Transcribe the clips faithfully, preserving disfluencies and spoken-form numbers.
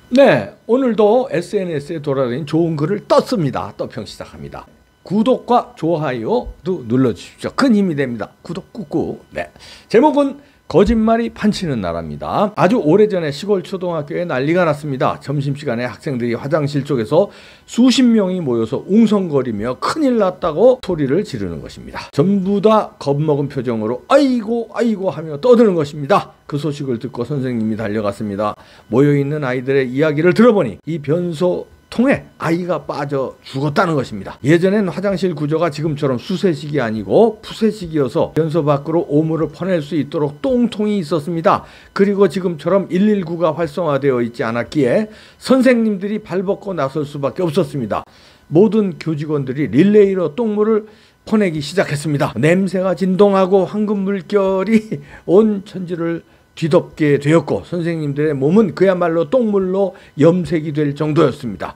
네, 오늘도 에스엔에스에 돌아다닌 좋은 글을 떴습니다. 떠평 시작합니다. 구독과 좋아요도 눌러주십시오. 큰 힘이 됩니다. 구독 꾹꾹. 네, 제목은 거짓말이 판치는 나라입니다. 아주 오래전에 시골 초등학교에 난리가 났습니다. 점심시간에 학생들이 화장실 쪽에서 수십 명이 모여서 웅성거리며 큰일 났다고 소리를 지르는 것입니다. 전부 다 겁먹은 표정으로 아이고 아이고 하며 떠드는 것입니다. 그 소식을 듣고 선생님이 달려갔습니다. 모여있는 아이들의 이야기를 들어보니 이 변소 통에 아이가 빠져 죽었다는 것입니다. 예전엔 화장실 구조가 지금처럼 수세식이 아니고 푸세식이어서 변소 밖으로 오물을 퍼낼 수 있도록 똥통이 있었습니다. 그리고 지금처럼 일일구가 활성화되어 있지 않았기에 선생님들이 발벗고 나설 수밖에 없었습니다. 모든 교직원들이 릴레이로 똥물을 퍼내기 시작했습니다. 냄새가 진동하고 황금 물결이 온 천지를 뒤덮게 되었고 선생님들의 몸은 그야말로 똥물로 염색이 될 정도였습니다.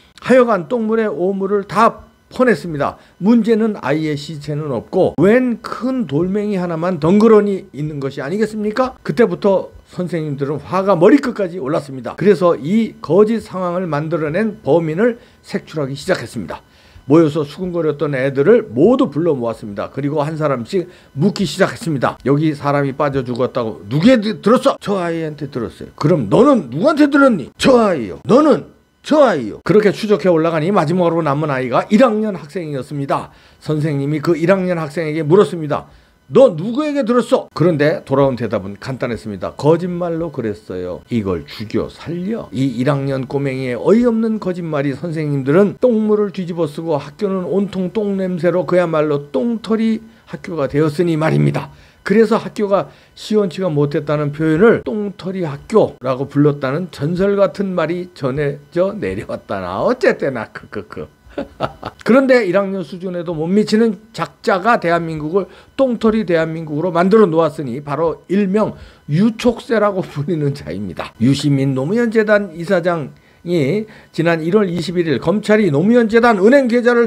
하여간 똥물에 오물을 다 퍼냈습니다. 문제는 아이의 시체는 없고 웬 큰 돌멩이 하나만 덩그러니 있는 것이 아니겠습니까? 그때부터 선생님들은 화가 머리끝까지 올랐습니다. 그래서 이 거짓 상황을 만들어낸 범인을 색출하기 시작했습니다. 모여서 수군거렸던 애들을 모두 불러 모았습니다. 그리고 한 사람씩 묻기 시작했습니다. 여기 사람이 빠져 죽었다고 누구한테 들었어? 저 아이한테 들었어요. 그럼 너는 누구한테 들었니? 저 아이요. 너는? 저 아이요. 그렇게 추적해 올라가니 마지막으로 남은 아이가 일 학년 학생이었습니다. 선생님이 그 일 학년 학생에게 물었습니다. 너 누구에게 들었어? 그런데 돌아온 대답은 간단했습니다. 거짓말로 그랬어요. 이걸 죽여 살려. 이 일 학년 꼬맹이의 어이없는 거짓말이 선생님들은 똥물을 뒤집어 쓰고 학교는 온통 똥냄새로 그야말로 똥털이 학교가 되었으니 말입니다. 그래서 학교가 시원치가 못했다는 표현을 똥털이 학교라고 불렀다는 전설 같은 말이 전해져 내려왔다나 어쨌대나 크크크. 그런데 일 학년 수준에도 못 미치는 작자가 대한민국을 똥털이 대한민국으로 만들어 놓았으니 바로 일명 유촉새라고 불리는 자입니다. 유시민 노무현재단 이사장이 지난 일월 이십일일 검찰이 노무현재단 은행 계좌를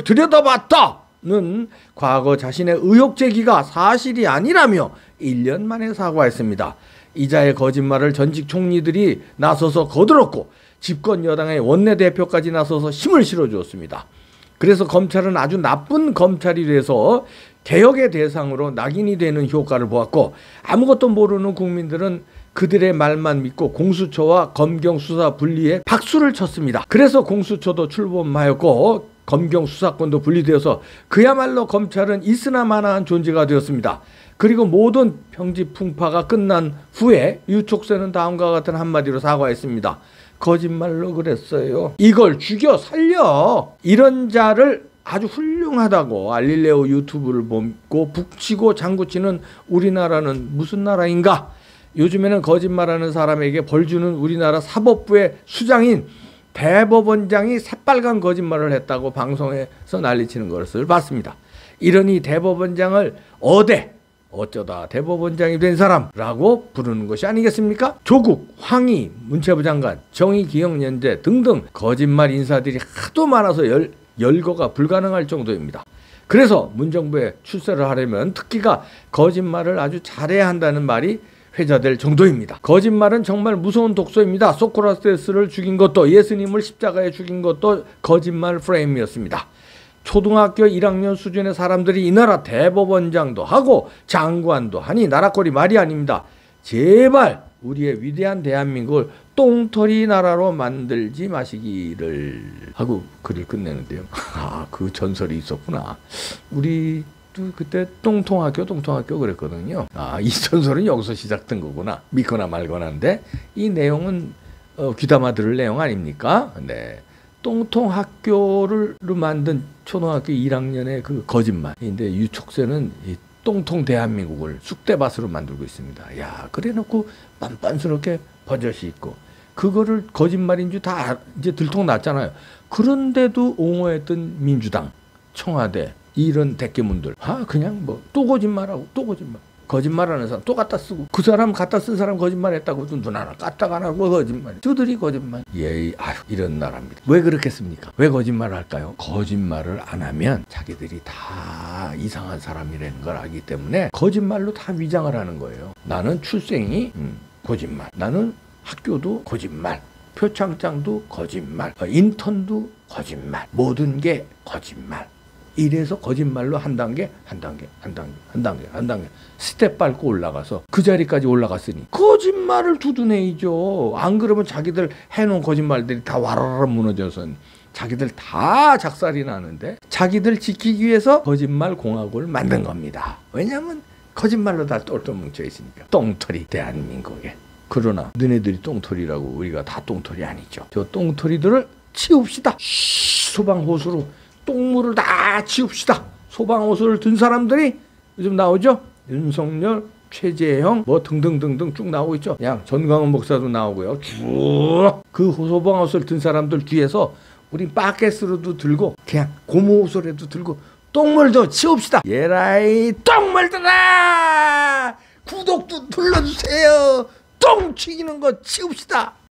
들여다봤다는 과거 자신의 의혹 제기가 사실이 아니라며 일 년 만에 사과했습니다. 이자의 거짓말을 전직 총리들이 나서서 거들었고 집권 여당의 원내대표까지 나서서 힘을 실어주었습니다. 그래서 검찰은 아주 나쁜 검찰이 돼서 개혁의 대상으로 낙인이 되는 효과를 보았고 아무것도 모르는 국민들은 그들의 말만 믿고 공수처와 검경 수사 분리에 박수를 쳤습니다. 그래서 공수처도 출범하였고 검경 수사권도 분리되어서 그야말로 검찰은 있으나마나한 존재가 되었습니다. 그리고 모든 평지풍파가 끝난 후에 유촉새는 다음과 같은 한마디로 사과했습니다. 거짓말로 그랬어요. 이걸 죽여 살려. 이런 자를 아주 훌륭하다고 알릴레오 유튜브를 보고 북치고 장구치는 우리나라는 무슨 나라인가? 요즘에는 거짓말하는 사람에게 벌 주는 우리나라 사법부의 수장인 대법원장이 새빨간 거짓말을 했다고 방송에서 난리치는 것을 봤습니다. 이러니 대법원장을 어대 어쩌다 대법원장이 된 사람라고 부르는 것이 아니겠습니까? 조국, 황희, 문체부 장관, 정의, 기억, 연재 등등 거짓말 인사들이 하도 많아서 열, 열거가 불가능할 정도입니다. 그래서 문정부에 출세를 하려면 특기가 거짓말을 아주 잘해야 한다는 말이 회자될 정도입니다. 거짓말은 정말 무서운 독소입니다. 소크라테스를 죽인 것도 예수님을 십자가에 죽인 것도 거짓말 프레임이었습니다. 초등학교 일 학년 수준의 사람들이 이 나라 대법원장도 하고 장관도 하니 나라꼴이 말이 아닙니다. 제발 우리의 위대한 대한민국을 똥털이 나라로 만들지 마시기를 하고 글을 끝내는데요. 아, 그 전설이 있었구나. 우리도 그때 똥통학교 똥통학교 그랬거든요. 아, 이 전설은 여기서 시작된 거구나. 믿거나 말거나인데 이 내용은 어, 귀담아 들을 내용 아닙니까? 네. 똥통 학교를 만든 초등학교 일 학년의 그 거짓말인데 유촉새는 이 똥통 대한민국을 쑥대밭으로 만들고 있습니다. 야, 그래놓고 빤빤스럽게 버젓이 있고 그거를 거짓말인 줄 다 이제 들통났잖아요. 그런데도 옹호했던 민주당, 청와대 이런 대깨문들 아 그냥 뭐 또 거짓말하고 또 거짓말. 거짓말하는 사람 또 갖다 쓰고 그 사람 갖다 쓴 사람 거짓말했다고 눈 하나 까딱 안 하고 거짓말 저들이 거짓말 예 아유 이런 나라입니다. 왜 그렇겠습니까? 왜 거짓말을 할까요? 거짓말을 안 하면 자기들이 다 이상한 사람이라는 걸 알기 때문에 거짓말로 다 위장을 하는 거예요. 나는 출생이 음, 거짓말 나는 학교도 거짓말 표창장도 거짓말, 인턴도 거짓말, 모든 게 거짓말. 이래서 거짓말로 한 단계, 한 단계, 한 단계, 한 단계, 한 단계 스텝 밟고 올라가서 그 자리까지 올라갔으니 거짓말을 두드내이죠. 안 그러면 자기들 해놓은 거짓말들이 다 와라라 무너져서 자기들 다 작살이 나는데 자기들 지키기 위해서 거짓말 공화국을 만든 겁니다. 왜냐하면 거짓말로 다 똘똘 뭉쳐 있으니까. 똥털이 대한민국에. 그러나 너네들이 똥털이라고 우리가 다 똥털이 아니죠. 저 똥털이들을 치웁시다. 소방호수로 똥물을 다 치웁시다. 소방호수를 든 사람들이 요즘 나오죠. 윤석열, 최재형 뭐 등등등등 쭉 나오고 있죠. 그냥 전광훈 목사도 나오고요. 쭉 그 소방호수를 든 사람들 뒤에서 우리 바켓으로도 들고 그냥 고무호수라도 들고 똥물도 치웁시다. 예라이 똥물들아 구독도 눌러주세요. 똥 튀기는 거 치웁시다.